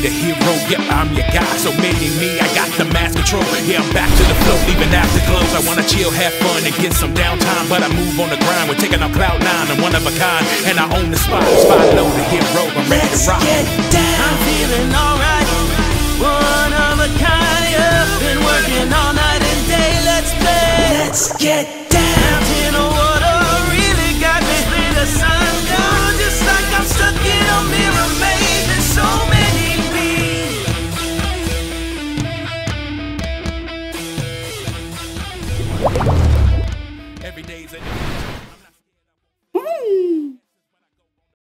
the hero, yep, I'm your guy. So many me, I got the mass control. Yeah, I'm back to the flow, even after close. I wanna chill, have fun, and get some downtime, but I move on the grind. We're taking off cloud nine. I'm one of a kind, and I own the spot. Follow the hero, I'm ready to rock. Get down. I'm feeling alright, one of a kind. Yeah, been working all night and day. Let's play. Let's get down. In the water really got me. The sun down, just like I'm stuck in a mirror made. There's so many me. Every day's a